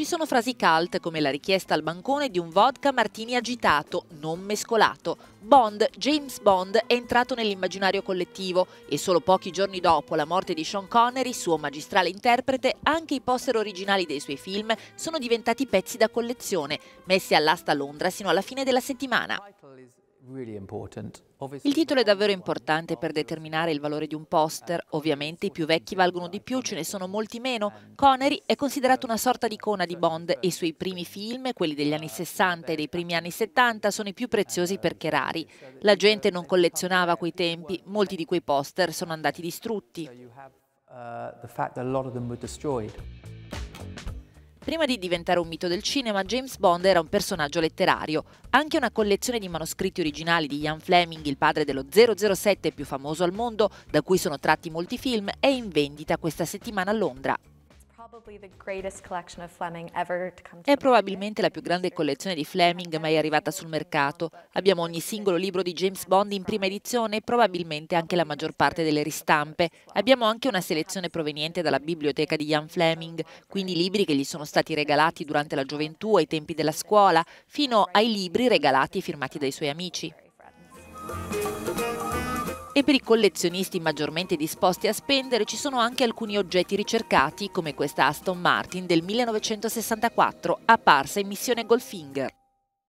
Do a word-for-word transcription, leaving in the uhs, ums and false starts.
Ci sono frasi cult come la richiesta al bancone di un vodka martini agitato, non mescolato. Bond, James Bond, è entrato nell'immaginario collettivo e solo pochi giorni dopo la morte di Sean Connery, suo magistrale interprete, anche i poster originali dei suoi film sono diventati pezzi da collezione, messi all'asta a Londra sino alla fine della settimana. Il titolo è davvero importante per determinare il valore di un poster. Ovviamente i più vecchi valgono di più, ce ne sono molti meno. Connery è considerato una sorta di icona di Bond e i suoi primi film, quelli degli anni sessanta e dei primi anni settanta, sono i più preziosi perché rari. La gente non collezionava a quei tempi, molti di quei poster sono andati distrutti. Prima di diventare un mito del cinema, James Bond era un personaggio letterario. Anche una collezione di manoscritti originali di Ian Fleming, il padre dello zero zero sette più famoso al mondo, da cui sono tratti molti film, è in vendita questa settimana a Londra. È probabilmente la più grande collezione di Fleming mai arrivata sul mercato. Abbiamo ogni singolo libro di James Bond in prima edizione e probabilmente anche la maggior parte delle ristampe. Abbiamo anche una selezione proveniente dalla biblioteca di Ian Fleming, quindi libri che gli sono stati regalati durante la gioventù, ai tempi della scuola, fino ai libri regalati e firmati dai suoi amici. E per i collezionisti maggiormente disposti a spendere ci sono anche alcuni oggetti ricercati, come questa Aston Martin del millenovecentosessantaquattro, apparsa in Missione Goldfinger.